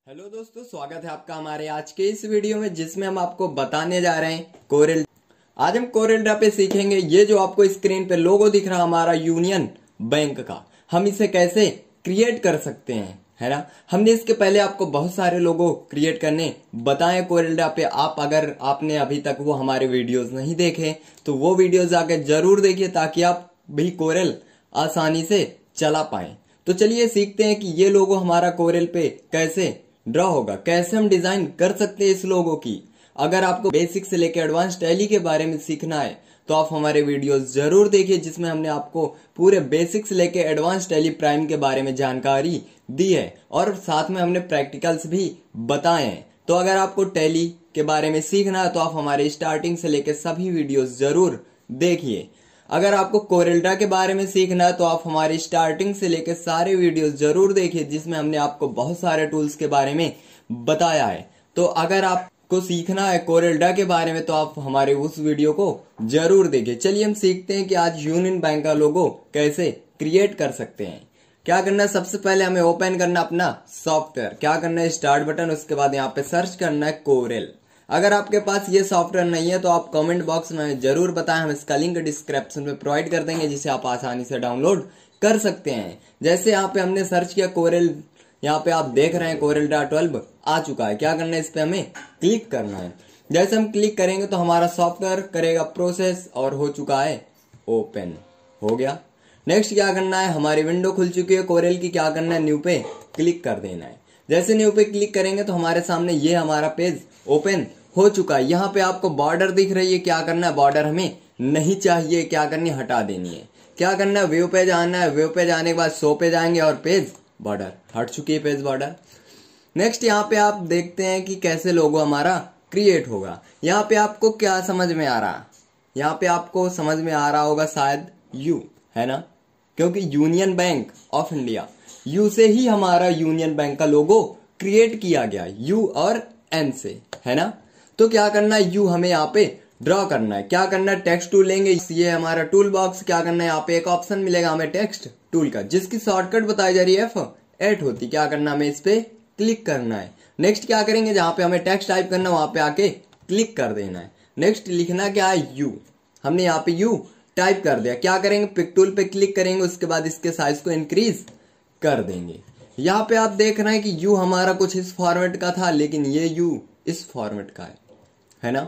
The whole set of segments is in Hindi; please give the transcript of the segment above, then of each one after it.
हेलो दोस्तों, स्वागत है आपका हमारे आज के इस वीडियो में जिसमें हम आपको बताने जा रहे हैं कोरेल। आज हम कोरेल ड्रा पे सीखेंगे ये जो आपको स्क्रीन पे लोगो दिख रहा हमारा यूनियन बैंक का, हम इसे कैसे क्रिएट कर सकते हैं, है ना। हमने इसके पहले आपको बहुत सारे लोगो क्रिएट करने बताए कोरेल ड्रा पे। आप अगर आपने अभी तक वो हमारे वीडियोज नहीं देखे तो वो वीडियोज आके जरूर देखिए ताकि आप भी कोरेल आसानी से चला पाए। तो चलिए सीखते हैं कि ये लोगो हमारा कोरेल पे कैसे ड्रॉ होगा, कैसे हम डिजाइन कर सकते हैं इस लोगो की। अगर आपको बेसिक से लेकर एडवांस टैली के बारे में सीखना है तो आप हमारे वीडियोस जरूर देखिए जिसमें हमने आपको पूरे बेसिक से लेकर एडवांस टैली प्राइम के बारे में जानकारी दी है और साथ में हमने प्रैक्टिकल्स भी बताए हैं। तो अगर आपको टैली के बारे में सीखना है तो आप हमारे स्टार्टिंग से लेकर सभी वीडियोस जरूर देखिए। अगर आपको कोरेल ड्रा के बारे में सीखना है तो आप हमारी स्टार्टिंग से लेकर सारे वीडियोस जरूर देखिए जिसमें हमने आपको बहुत सारे टूल्स के बारे में बताया है। तो अगर आपको सीखना है कोरेल ड्रा के बारे में तो आप हमारे उस वीडियो को जरूर देखिए। चलिए हम सीखते हैं कि आज यूनियन बैंक का लोगो कैसे क्रिएट कर सकते हैं। क्या करना है, सबसे पहले हमें ओपन करना अपना सॉफ्टवेयर। क्या करना है, स्टार्ट बटन, उसके बाद यहाँ पे सर्च करना है कोरेल। अगर आपके पास ये सॉफ्टवेयर नहीं है तो आप कमेंट बॉक्स में जरूर बताएं, हम इसका लिंक डिस्क्रिप्शन में प्रोवाइड कर देंगे जिसे आप आसानी से डाउनलोड कर सकते हैं। जैसे यहाँ पे हमने सर्च किया कोरेल, यहाँ पे आप देख रहे हैं कोरेल ड्रा 12 आ चुका है। क्या करना है, इस पे हमें क्लिक करना है। जैसे हम क्लिक करेंगे तो हमारा सॉफ्टवेयर करेगा प्रोसेस और हो चुका है ओपन, हो गया। नेक्स्ट क्या करना है, हमारी विंडो खुल चुकी है कोरेल की। क्या करना है, न्यू पे क्लिक कर देना है। जैसे न्यू पे क्लिक करेंगे तो हमारे सामने ये हमारा पेज ओपन हो चुका है। यहाँ पे आपको बॉर्डर दिख रही है। क्या करना है, बॉर्डर हमें नहीं चाहिए, क्या करनी है, हटा देनी है। क्या करना है, व्यू पे जाना है। व्यू पे जाने के बाद शो पे जाएंगे और पेज बॉर्डर हट चुकी है, पेज बॉर्डर। नेक्स्ट यहाँ पे आप देखते हैं कि कैसे लोगो हमारा क्रिएट होगा। यहाँ पे आपको क्या समझ में आ रहा, यहाँ पे आपको समझ में आ रहा होगा शायद यू, है ना, क्योंकि Union Bank of India, U से ही हमारा यूनियन बैंक का लोगो क्रिएट किया गया, यू और एन से, है ना। तो क्या करना है, यू हमें यहाँ पे ड्रॉ करना है। क्या करना है, टेक्स्ट टूल लेंगे, ये हमारा टूल बॉक्स। क्या करना है, यहाँ पे एक ऑप्शन मिलेगा हमें टेक्स्ट टूल का जिसकी शॉर्टकट बताई जा रही है F8 होती। क्या करना है, हमें इस पे क्लिक करना है। नेक्स्ट क्या करेंगे, जहां पे हमें टेक्स्ट टाइप करना है वहां पे आके क्लिक कर देना है। नेक्स्ट लिखना क्या है, यू। हमने यहाँ पे यू टाइप कर दिया। क्या करेंगे, पिक टूल पे क्लिक करेंगे, उसके बाद इसके साइज को इंक्रीज कर देंगे। यहाँ पे आप देख रहे हैं कि यू हमारा कुछ इस फॉर्मेट का था लेकिन ये यू इस फॉर्मेट का है ना।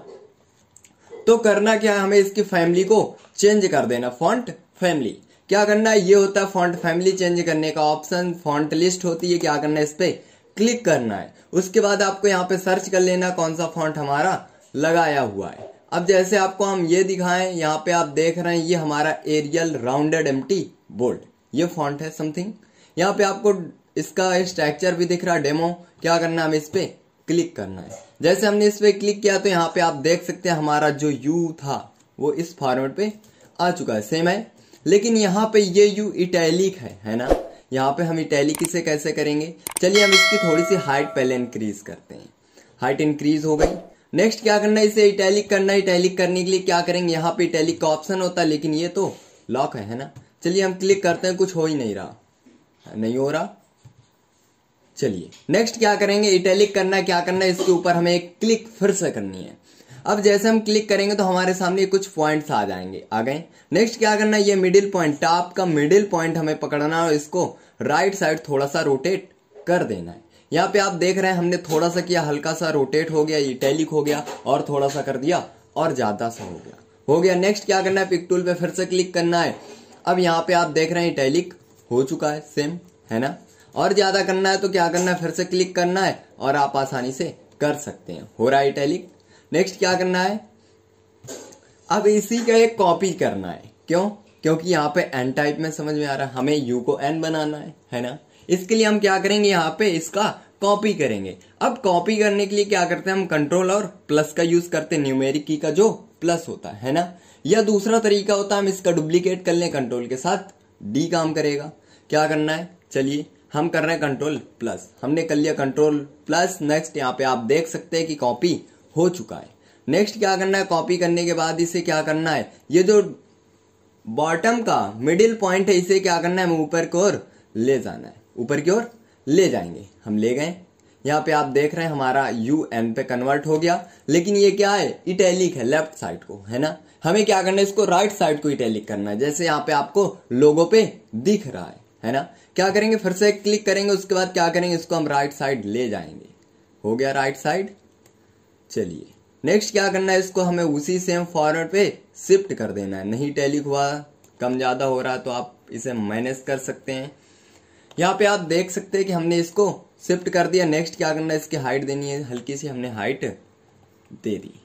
तो करना क्या है, हमें इसकी फैमिली को चेंज कर देना, फॉन्ट फैमिली। क्या करना है, ये होता है फॉन्ट फैमिली चेंज करने का ऑप्शन, फॉन्ट लिस्ट होती है। क्या करना है, इस पे क्लिक करना है। उसके बाद आपको यहाँ पे सर्च कर लेना कौन सा फॉन्ट हमारा लगाया हुआ है। अब जैसे आपको हम ये दिखाएं, यहाँ पे आप देख रहे हैं ये हमारा एरियल राउंडेड एम्प्टी बोल्ड, ये फॉन्ट है समथिंग। यहाँ पे आपको इसका स्ट्रक्चर भी दिख रहा है, डेमो। क्या करना है, हमें इस पे क्लिक करना है। जैसे हमने इस पे क्लिक किया तो यहाँ पे आप देख सकते हैं हमारा जो यू था वो इस फॉर्मेट पे आ चुका है, सेम है। लेकिन यहाँ पे ये यू इटैलिक है ना। यहाँ पे हम इटैलिक इसे कैसे करेंगे, चलिए हम इसकी थोड़ी सी हाइट पहले इंक्रीज करते हैं। हाइट इंक्रीज हो गई। नेक्स्ट क्या करना है, इसे इटैलिक करना है। इटैलिक करने के लिए क्या करेंगे, यहाँ पे इटैलिक का ऑप्शन होता है लेकिन ये तो लॉक है ना। चलिए हम क्लिक करते हैं, कुछ हो ही नहीं रहा, नहीं हो रहा। चलिए नेक्स्ट क्या करेंगे, इटैलिक करना है। क्या करना है, इसके ऊपर हमें एक क्लिक फिर से करनी है। अब जैसे हम क्लिक करेंगे तो हमारे सामने कुछ पॉइंट्स आ जाएंगे, आ गए। नेक्स्ट क्या करना है, ये मिडिल पॉइंट, टॉप का मिडिल पॉइंट हमें पकड़ना है और इसको राइट साइड थोड़ा सा रोटेट कर देना है। यहाँ पे आप देख रहे हैं हमने थोड़ा सा किया, हल्का सा रोटेट हो गया, इटैलिक हो गया, और थोड़ा सा कर दिया और ज्यादा सा हो गया। नेक्स्ट क्या करना है, पिक टूल पे फिर से क्लिक करना है। अब यहाँ पे आप देख रहे हैं इटैलिक हो चुका है, सेम है ना। और ज्यादा करना है तो क्या करना है, फिर से क्लिक करना है और आप आसानी से कर सकते हैं, हो रहा है इटैलिक। नेक्स्ट क्या करना है, अब इसी का एक कॉपी करना है। क्यों, क्योंकि यहाँ पे एन टाइप में समझ में आ रहा है, हमें यू को एन बनाना है ना। इसके लिए हम क्या करेंगे, यहाँ पे इसका कॉपी करेंगे। अब कॉपी करने के लिए क्या करते हैं, हम कंट्रोल और प्लस का यूज करते हैं, न्यूमेरिक की का जो प्लस होता है ना। या दूसरा तरीका होता है हम इसका डुप्लीकेट कर लें, कंट्रोल के साथ डी काम करेगा। क्या करना है, चलिए हम कर रहे हैं कंट्रोल प्लस, हमने कर लिया कंट्रोल प्लस। नेक्स्ट यहाँ पे आप देख सकते हैं कि कॉपी हो चुका है। नेक्स्ट क्या करना है, कॉपी करने के बाद इसे क्या करना है, ये जो बॉटम का मिडिल पॉइंट है इसे क्या करना है, हमें ऊपर की ओर ले जाना है। ऊपर की ओर ले जाएंगे, हम ले गए। यहाँ पे आप देख रहे हैं हमारा UN पे कन्वर्ट हो गया, लेकिन ये क्या है, इटैलिक है लेफ्ट साइड को, है ना। हमें क्या करना है, इसको राइट साइड को इटैलिक करना है, जैसे यहाँ पे आपको लोगो पे दिख रहा है ना। क्या करेंगे, फिर से क्लिक करेंगे, उसके बाद क्या करेंगे, इसको हम राइट साइड ले जाएंगे। हो गया राइट साइड। चलिए नेक्स्ट क्या करना है, इसको हमें उसी सेम फॉर्मेट पे शिफ्ट कर देना है। नहीं इटैलिक हुआ, कम ज्यादा हो रहा है तो आप इसे मैनेज कर सकते हैं। यहाँ पे आप देख सकते हैं कि हमने इसको शिफ्ट कर दिया। नेक्स्ट क्या करना है, इसकी हाइट देनी है, हल्की सी हमने हाइट दे दी।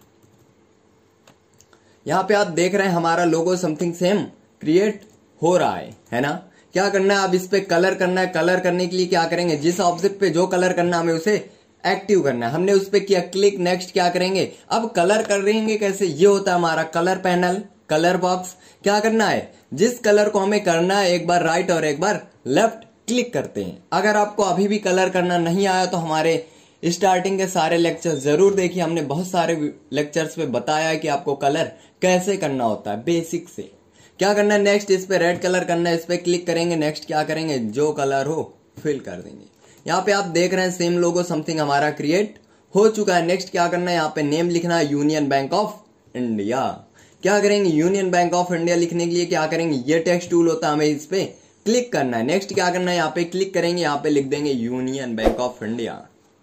यहाँ पे आप देख रहे हैं हमारा लोगो समथिंग सेम क्रिएट हो रहा है ना। क्या करना है, अब इस पे कलर करना है। कलर करने के लिए क्या करेंगे, जिस ऑब्जेक्ट पे जो कलर करना है हमें उसे एक्टिव करना है। हमने उस पे किया क्लिक, नेक्स्ट क्या करेंगे, अब कलर करेंगे कैसे, ये होता है हमारा कलर पैनल, कलर बॉक्स। क्या करना है, जिस कलर को हमें करना है एक बार राइट और एक बार लेफ्ट क्लिक करते हैं। अगर आपको अभी भी कलर करना नहीं आया तो हमारे स्टार्टिंग के सारे लेक्चर जरूर देखिए, हमने बहुत सारे लेक्चर्स पे बताया है कि आपको कलर कैसे करना होता है बेसिक से। क्या करना है, नेक्स्ट इस पे रेड कलर करना है, इस पे क्लिक करेंगे। नेक्स्ट क्या करेंगे, जो कलर हो फिल कर देंगे। यहाँ पे आप देख रहे हैं सेम लोगो समथिंग हमारा क्रिएट हो चुका है। नेक्स्ट क्या करना है, यहाँ पे नेम लिखना है यूनियन बैंक ऑफ इंडिया। क्या करेंगे, यूनियन बैंक ऑफ इंडिया लिखने के लिए क्या करेंगे, ये टेक्स्ट टूल होता है, हमें इस पे क्लिक करना है। नेक्स्ट क्या करना है, यहाँ पे क्लिक करेंगे, यहाँ पे लिख देंगे Union Bank of India.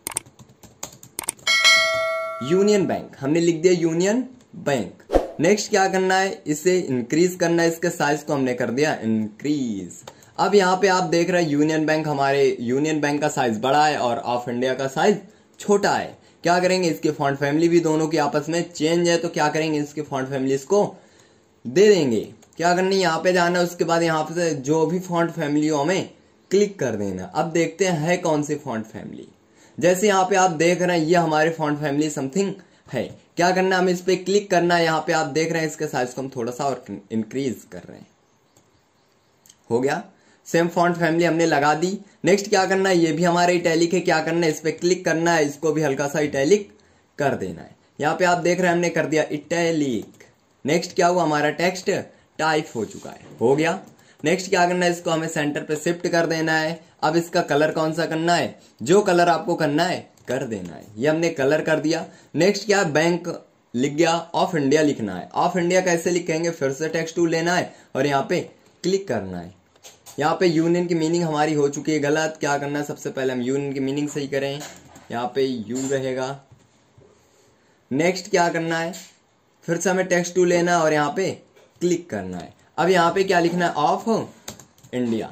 Union Bank हमने लिख दिया, यूनियन बैंक। नेक्स्ट क्या करना है, इसे इंक्रीज करना है, इसके साइज को हमने कर दिया इंक्रीज। अब यहाँ पे आप देख रहे हैं यूनियन बैंक, हमारे यूनियन बैंक का साइज बड़ा है और ऑफ इंडिया का साइज छोटा है। क्या करेंगे, इसकी फॉन्ट फैमिली भी दोनों की आपस में चेंज है, तो क्या करेंगे, इसकी फॉन्ट फैमिली इसको दे देंगे। क्या करना है, यहाँ पे जाना है, उसके बाद यहाँ पे जो भी फॉन्ट फैमिली हो हमें क्लिक कर देना। अब देखते हैं है कौन सी फॉन्ट फैमिली। जैसे यहाँ पे आप देख रहे हैं ये हमारी फॉन्ट फैमिली समथिंग है। क्या करना है, हमें इस पे क्लिक करना है। यहाँ पे आप देख रहे हैं इसके साइज को हम थोड़ा सा और इंक्रीज कर रहे हैं। हो गया, सेम फॉन्ट फैमिली हमने लगा दी। नेक्स्ट क्या करना है, ये भी हमारा इटैलिक है। क्या करना है, इस पे क्लिक करना है, इसको भी हल्का सा इटैलिक कर देना है। यहाँ पे आप देख रहे हैं हमने कर दिया इटैलिक। नेक्स्ट क्या हुआ, हमारा टेक्स्ट टाइप हो चुका है। हो गया, नेक्स्ट क्या करना है, इसको हमें सेंटर पे शिफ्ट कर देना है। अब इसका कलर कौन सा करना है, जो कलर आपको करना है कर देना है। ये हमने कलर कर दिया। नेक्स्ट क्या, बैंक लिख गया, ऑफ इंडिया लिखना है। ऑफ इंडिया कैसे लिखेंगे, फिर से टेक्स्ट टूल लेना है और यहाँ पे क्लिक करना है। यहाँ पे यूनियन की मीनिंग हमारी हो चुकी है गलत। क्या करना है, सबसे पहले हम यूनियन की मीनिंग सही करें, यहाँ पे यू रहेगा। नेक्स्ट क्या करना है, फिर से हमें टेक्स्ट टूल लेना है और यहाँ पे क्लिक करना है। अब यहाँ पे क्या लिखना है, ऑफ इंडिया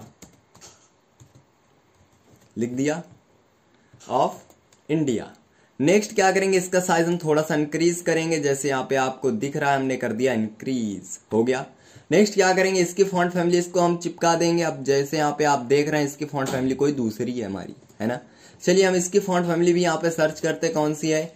लिख दिया, ऑफ इंडिया। नेक्स्ट क्या करेंगे, इसका साइज हम थोड़ा सा इंक्रीज करेंगे, जैसे यहाँ पे आपको दिख रहा है हमने कर दिया इंक्रीज। हो गया, नेक्स्ट क्या करेंगे, इसकी फॉन्ट फैमिली इसको हम चिपका देंगे। अब जैसे यहाँ पे आप देख रहे हैं इसकी फॉन्ट फैमिली कोई दूसरी है हमारी, है ना। चलिए हम इसकी फॉन्ट फैमिली भी यहाँ पे सर्च करते कौन सी है।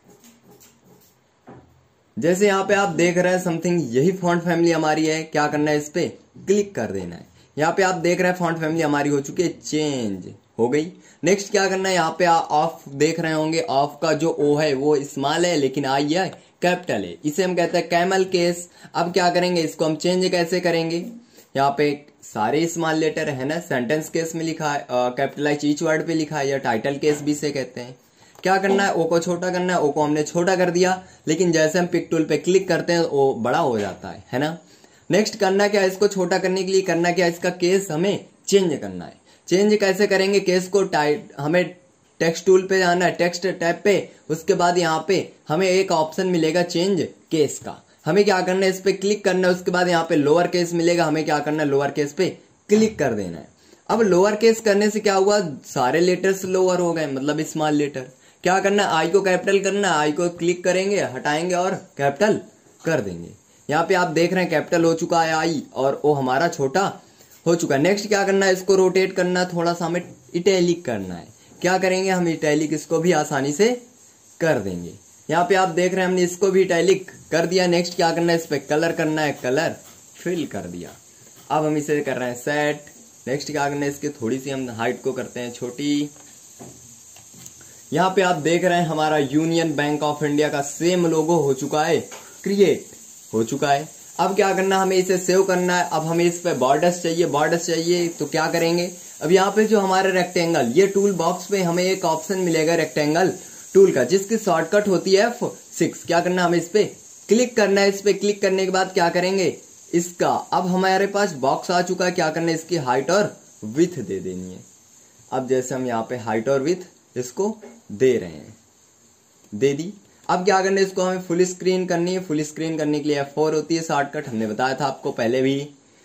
जैसे यहाँ पे आप देख रहे हैं समथिंग यही फॉन्ट फैमिली हमारी है। क्या करना है, इस पे क्लिक कर देना है। यहाँ पे आप देख रहे हैं फॉन्ट फैमिली हमारी हो चुकी है चेंज, हो गई। नेक्स्ट क्या करना है, यहाँ पे ऑफ देख रहे होंगे, ऑफ का जो ओ है वो स्मॉल है लेकिन आई है कैपिटल है, इसे हम कहते हैं कैमल केस। अब क्या करेंगे, इसको हम चेंज कैसे करेंगे, यहाँ पे सारे स्मॉल लेटर है ना, सेंटेंस केस में लिखा है, कैपिटलाइज ईच वर्ड पे लिखा है, या टाइटल केस भी से कहते हैं। क्या करना है, ओ को छोटा करना है। ओ को हमने छोटा कर दिया, लेकिन जैसे हम पिक टूल पे क्लिक करते हैं ओ बड़ा हो जाता है ना। नेक्स्ट करना क्या है, इसको छोटा करने के लिए करना क्या है, इसका केस हमें चेंज करना है। चेंज कैसे करेंगे, केस को हमें टेक्स्ट टूल पे जाना है, टेक्स्ट टैब पे, उसके बाद यहाँ पे हमें एक ऑप्शन मिलेगा चेंज केस का। हमें क्या करना है, इस पे क्लिक करना है, उसके बाद यहाँ पे लोअर केस मिलेगा, हमें क्या करना है, लोअर केस पे क्लिक कर देना है। अब लोअर केस करने से क्या हुआ, सारे लेटर्स लोअर हो गए, मतलब स्मॉल लेटर। क्या करना है, आई को कैपिटल करना है, आई को क्लिक करेंगे, हटाएंगे और कैपिटल कर देंगे। यहाँ पे आप देख रहे हैं कैपिटल हो चुका है आई, और ओ हमारा छोटा हो चुका है। नेक्स्ट क्या करना है, इसको रोटेट करना है, थोड़ा सा हमें इटैलिक करना है। क्या करेंगे, हम इटैलिक इसको भी आसानी से कर देंगे। यहाँ पे आप देख रहे हैं हमने इसको भी इटैलिक कर दिया। नेक्स्ट क्या करना है, इस पे कलर करना है, कलर फिल कर दिया। अब हम इसे कर रहे हैं सेट। नेक्स्ट क्या करना है, इसकी थोड़ी सी हम हाइट को करते हैं छोटी। यहाँ पे आप देख रहे हैं हमारा यूनियन बैंक ऑफ इंडिया का सेम लोगो हो चुका है, क्रिएट हो चुका है। अब क्या करना, हमें इसे सेव करना है। अब हमें इस पे बॉर्डर्स चाहिए तो क्या करेंगे, अब यहाँ पे जो हमारा रेक्टेंगल, ये टूल बॉक्स पे हमें एक ऑप्शन मिलेगा रेक्टेंगल टूल का, जिसकी शॉर्टकट होती है F6। क्या करना, हमें इस पे क्लिक करना है। इस पे क्लिक करने के बाद क्या करेंगे, इसका अब हमारे पास बॉक्स आ चुका है। क्या करना है, इसकी हाइट और विड्थ दे देनी है। अब जैसे हम यहाँ पे हाइट और विड्थ इसको दे रहे हैं, दे दी। अब क्या करना है, इसको हमें फुल स्क्रीन करनी है। फुल स्क्रीन करने के लिए F4 होती है शॉर्टकट, हमने बताया था आपको पहले भी।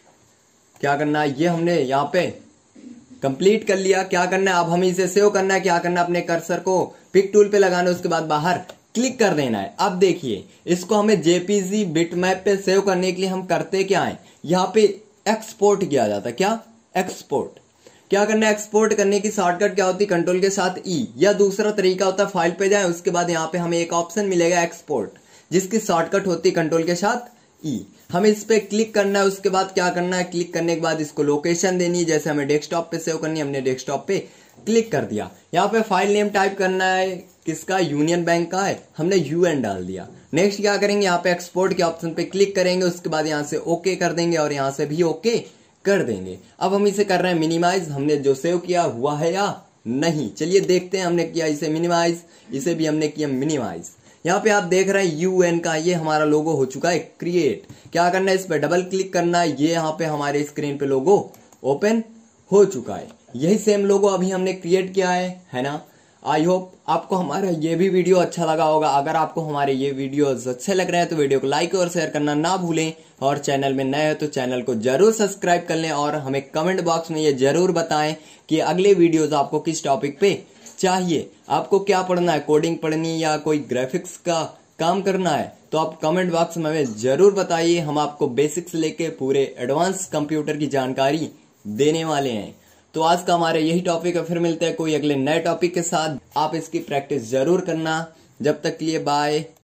क्या करना है, ये हमने यहाँ पे कंप्लीट कर लिया। क्या करना है, अब हमें इसे सेव करना है। क्या करना है, अपने कर्सर को पिक टूल पे लगाना है, उसके बाद बाहर क्लिक कर देना है। अब देखिए, इसको हमें जेपीजी बिटमैप पे सेव करने के लिए हम करते क्या है, यहाँ पे एक्सपोर्ट किया जाता है। क्या, एक्सपोर्ट। क्या करना है, एक्सपोर्ट करने की शॉर्टकट क्या होती है, कंट्रोल के साथ ई, या दूसरा तरीका होता है फाइल पे जाए, उसके बाद यहाँ पे हमें एक ऑप्शन मिलेगा एक्सपोर्ट, जिसकी शॉर्टकट होती है कंट्रोल के साथ ई। हमें इस पे क्लिक करना है। उसके बाद क्या करना है, क्लिक करने के बाद इसको लोकेशन देनी है। जैसे हमें डेस्कटॉप पे सेव करनी है, हमने डेस्कटॉप पे क्लिक कर दिया। यहाँ पे फाइल नेम टाइप करना है, किसका, यूनियन बैंक का है, हमने यूएन डाल दिया। नेक्स्ट क्या करेंगे, यहाँ पे एक्सपोर्ट के ऑप्शन पे क्लिक करेंगे। उसके बाद यहाँ से ओके कर देंगे और यहाँ से भी ओके कर देंगे। अब हम इसे कर रहे हैं मिनिमाइज। हमने जो सेव किया हुआ है या नहीं, चलिए देखते हैं। हमने किया इसे मिनिमाइज, इसे भी हमने किया मिनिमाइज। यहाँ पे आप देख रहे हैं यूएन का ये हमारा लोगो हो चुका है क्रिएट। क्या करना है, इस पे डबल क्लिक करना है। ये यहाँ पे हमारे स्क्रीन पे लोगो ओपन हो चुका है। यही सेम लोगो अभी हमने क्रिएट किया है ना। आई होप आपको हमारा ये भी वीडियो अच्छा लगा होगा। अगर आपको हमारे ये वीडियोस अच्छे लग रहे हैं तो वीडियो को लाइक और शेयर करना ना भूलें, और चैनल में नए हो तो चैनल को जरूर सब्सक्राइब कर लें, और हमें कमेंट बॉक्स में ये जरूर बताएं कि अगले वीडियोस आपको किस टॉपिक पे चाहिए। आपको क्या पढ़ना है, कोडिंग पढ़नी या कोई ग्राफिक्स का काम करना है, तो आप कमेंट बॉक्स में हमें जरूर बताइए। हम आपको बेसिक्स लेके पूरे एडवांस कंप्यूटर की जानकारी देने वाले हैं। तो आज का हमारे यही टॉपिक है, फिर मिलते हैं कोई अगले नए टॉपिक के साथ। आप इसकी प्रैक्टिस जरूर करना। जब तक के लिए बाय।